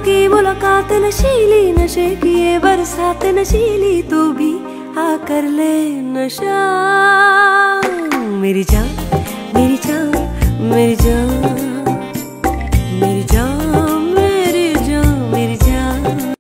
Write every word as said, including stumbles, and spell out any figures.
की मुलाकात नशीली, नशे की ये बरसात नशीली, तू भी आ कर ले नशा मेरी जान।